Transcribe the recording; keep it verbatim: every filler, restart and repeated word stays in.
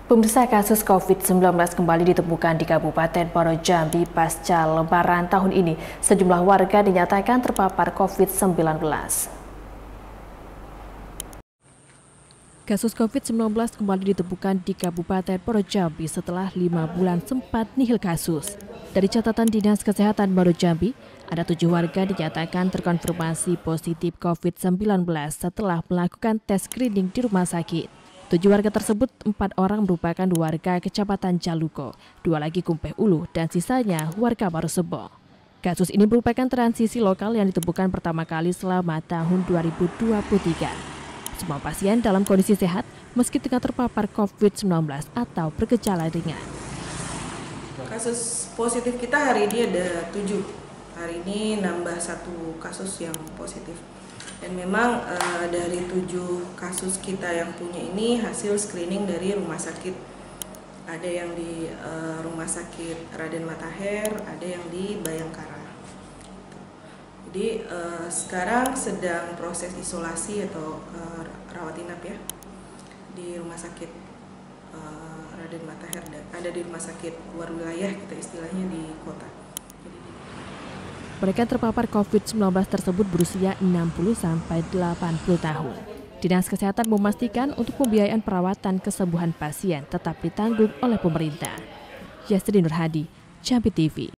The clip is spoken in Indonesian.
Pemirsa, kasus covid sembilan belas kembali ditemukan di Kabupaten Muaro Jambi pasca Lebaran tahun ini. Sejumlah warga dinyatakan terpapar covid sembilan belas. Kasus covid sembilan belas kembali ditemukan di Kabupaten Muaro Jambi setelah lima bulan sempat nihil kasus. Dari catatan Dinas Kesehatan Muaro Jambi, ada tujuh warga dinyatakan terkonfirmasi positif covid sembilan belas setelah melakukan tes screening di rumah sakit. Tujuh warga tersebut, empat orang merupakan warga Kecamatan Jaluko, dua lagi Kumpeh Ulu, dan sisanya warga Muaro Sebo. Kasus ini merupakan transisi lokal yang ditemukan pertama kali selama tahun dua ribu dua puluh tiga. Semua pasien dalam kondisi sehat meski tengah terpapar covid sembilan belas atau bergejala ringan. Kasus positif kita hari ini ada tujuh. Hari ini nambah satu kasus yang positif. Dan memang e, dari tujuh kasus kita yang punya ini hasil screening dari rumah sakit. Ada yang di e, rumah sakit Raden Matahir, ada yang di Bayangkara. Jadi e, sekarang sedang proses isolasi atau e, rawat inap ya di rumah sakit e, Raden Matahir, dan ada di rumah sakit luar wilayah kita istilahnya di kota. Mereka terpapar covid sembilan belas tersebut berusia enam puluh sampai delapan puluh tahun. Dinas Kesehatan memastikan untuk pembiayaan perawatan kesembuhan pasien tetap ditanggung oleh pemerintah. Yastri Nurhadi, Jambi T V.